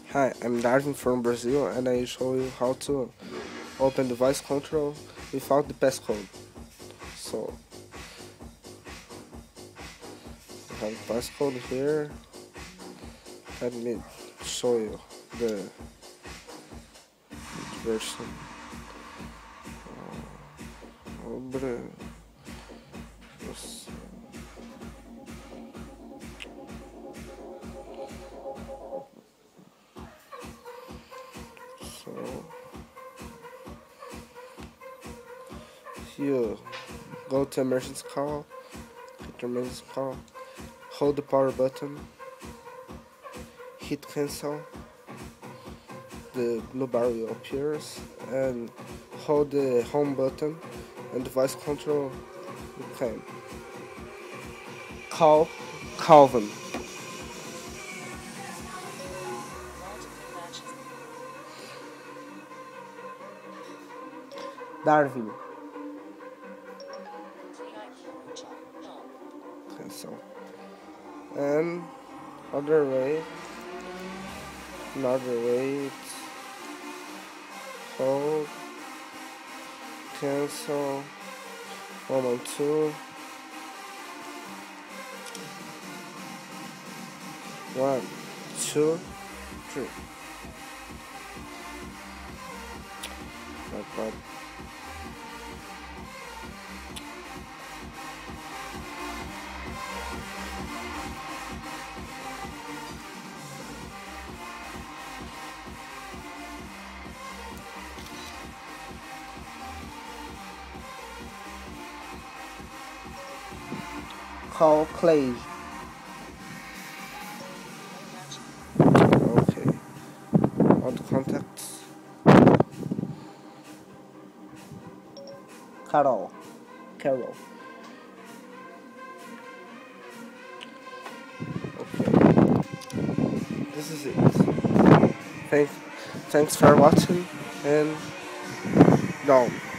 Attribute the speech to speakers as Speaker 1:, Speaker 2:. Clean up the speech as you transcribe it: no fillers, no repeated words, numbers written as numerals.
Speaker 1: Hi, I'm Darwin from Brazil and I show you how to open the voice control without the passcode. So, I have the passcode here. Let me show you the version. Obre. So, here, go to emergency call, hit emergency call, hold the power button, hit cancel, the blue bar will appear, and hold the home button and the voice control will come. Call Calvin. Darwin. Cancel. And other way. Another way. Hold. Cancel. 1 and 2. 1, 2, 3. Not bad. Call Clay. Okay. All the contacts. Carol. Okay. This is it. Thanks for watching and down.